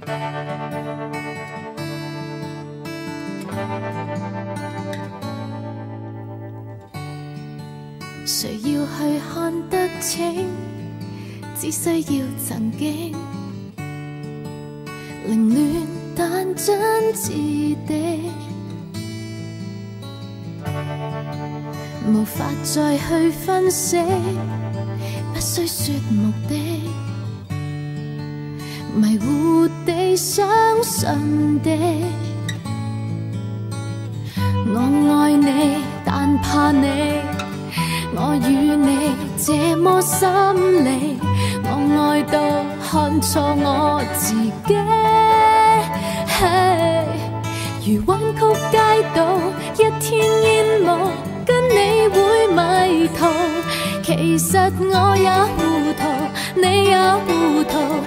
谁要去看得清？只需要曾经凌乱但真挚的，无法再去分析，不需说目的，迷糊地相信的。我爱你，但怕你。我与你这么心离，我爱到看错我自己。如弯曲街道，一天烟雾，跟你會迷途。其實我也糊塗，你也糊塗。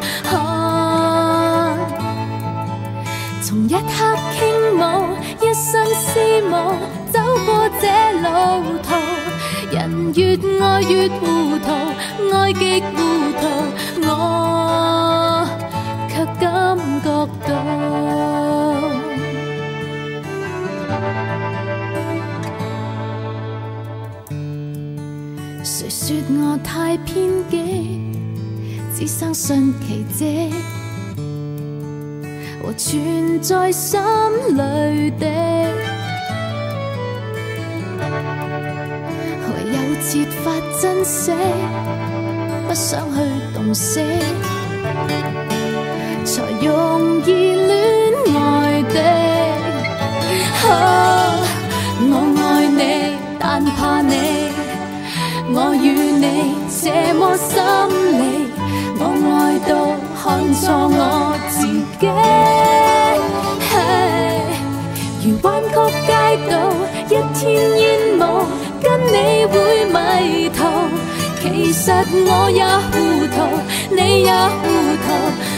從一刻傾慕，一生廝守，走過這路途。人越愛越糊塗，愛極糊塗，我卻感覺到。誰說我太偏激，只相信奇蹟和存在心裏的。唯有設法珍惜，不想去洞悉，才容易戀愛的。我愛你，但怕你，我與你這麼心離，我愛到看錯我自己。如彎曲街道，一天煙霧，跟你會迷途。其實我也糊塗，你也糊塗。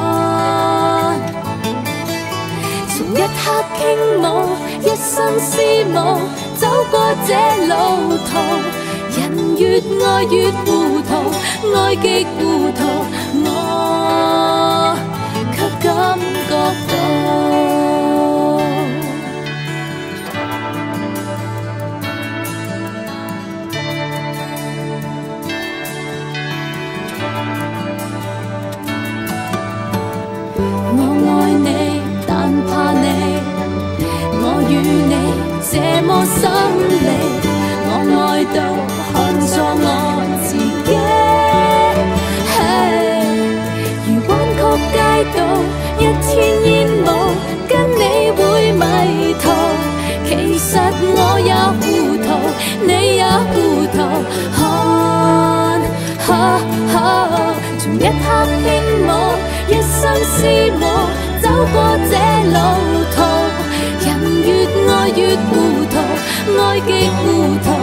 從一刻傾慕，一生廝守，走過這路途。人越愛越糊塗，愛極糊塗，我卻感覺到。這麼心離，我愛到看錯我自己。如彎曲街道，一天煙霧，跟你會迷途。其實我也糊塗，你也糊塗。從一刻傾慕，一生廝守，走過這路途。人越愛越糊塗，愛極糊塗。